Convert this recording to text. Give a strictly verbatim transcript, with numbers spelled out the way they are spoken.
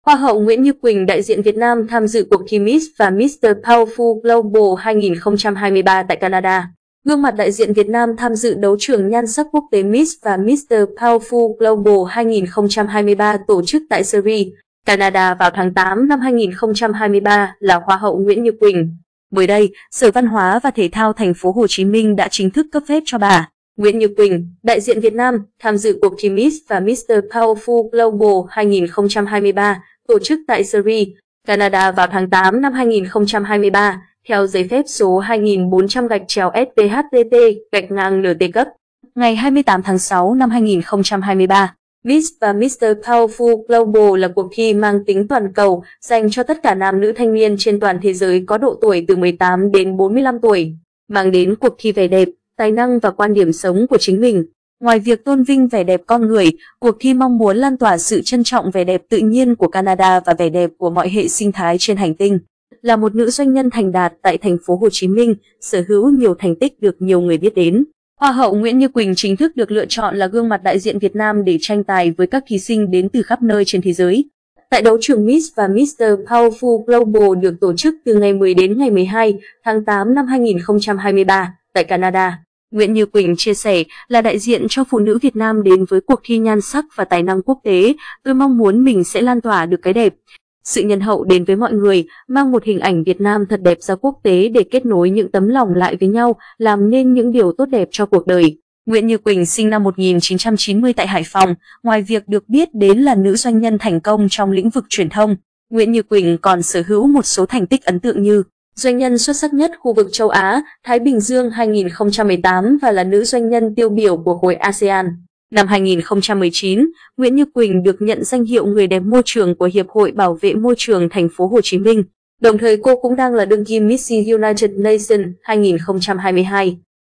Hoa hậu Nguyễn Như Quỳnh, đại diện Việt Nam tham dự cuộc thi Miss và mít-tơ Powerful Global hai nghìn không trăm hai mươi ba tại Canada. Gương mặt đại diện Việt Nam tham dự đấu trường nhan sắc quốc tế Miss và mít-tơ Powerful Global hai nghìn không trăm hai mươi ba tổ chức tại Surrey, Canada vào tháng tám năm hai nghìn không trăm hai mươi ba là Hoa hậu Nguyễn Như Quỳnh. Mới đây, Sở Văn hóa và Thể thao Thành phố Hồ Chí Minh đã chính thức cấp phép cho bà Nguyễn Như Quỳnh, đại diện Việt Nam, tham dự cuộc thi Miss và mít-tơ Powerful Global hai nghìn không trăm hai mươi ba tổ chức tại Surrey, Canada vào tháng tám năm hai nghìn không trăm hai mươi ba, theo giấy phép số hai nghìn bốn trăm gạch chéo S P H T T gạch ngang N T cấp. Ngày hai mươi tám tháng sáu năm hai nghìn không trăm hai mươi ba, Miss và mít-tơ Powerful Global là cuộc thi mang tính toàn cầu dành cho tất cả nam nữ thanh niên trên toàn thế giới có độ tuổi từ mười tám đến bốn mươi lăm tuổi, mang đến cuộc thi vẻ đẹp, tài năng và quan điểm sống của chính mình. Ngoài việc tôn vinh vẻ đẹp con người, cuộc thi mong muốn lan tỏa sự trân trọng vẻ đẹp tự nhiên của Canada và vẻ đẹp của mọi hệ sinh thái trên hành tinh. Là một nữ doanh nhân thành đạt tại thành phố Hồ Chí Minh, sở hữu nhiều thành tích được nhiều người biết đến, Hoa hậu Nguyễn Như Quỳnh chính thức được lựa chọn là gương mặt đại diện Việt Nam để tranh tài với các thí sinh đến từ khắp nơi trên thế giới. Tại đấu trường Miss và mít-tơ Powerful Global được tổ chức từ ngày mười đến ngày mười hai tháng tám năm hai nghìn không trăm hai mươi ba tại Canada. Nguyễn Như Quỳnh chia sẻ, là đại diện cho phụ nữ Việt Nam đến với cuộc thi nhan sắc và tài năng quốc tế, tôi mong muốn mình sẽ lan tỏa được cái đẹp, sự nhân hậu đến với mọi người, mang một hình ảnh Việt Nam thật đẹp ra quốc tế để kết nối những tấm lòng lại với nhau, làm nên những điều tốt đẹp cho cuộc đời. Nguyễn Như Quỳnh sinh năm một nghìn chín trăm chín mươi tại Hải Phòng, ngoài việc được biết đến là nữ doanh nhân thành công trong lĩnh vực truyền thông, Nguyễn Như Quỳnh còn sở hữu một số thành tích ấn tượng như doanh nhân xuất sắc nhất khu vực châu Á, Thái Bình Dương hai nghìn không trăm mười tám và là nữ doanh nhân tiêu biểu của khối a sê an. Năm hai nghìn không trăm mười chín, Nguyễn Như Quỳnh được nhận danh hiệu người đẹp môi trường của Hiệp hội Bảo vệ môi trường Thành phố Hồ Chí Minh. Đồng thời cô cũng đang là đương kim Miss United Nations hai nghìn không trăm hai mươi hai.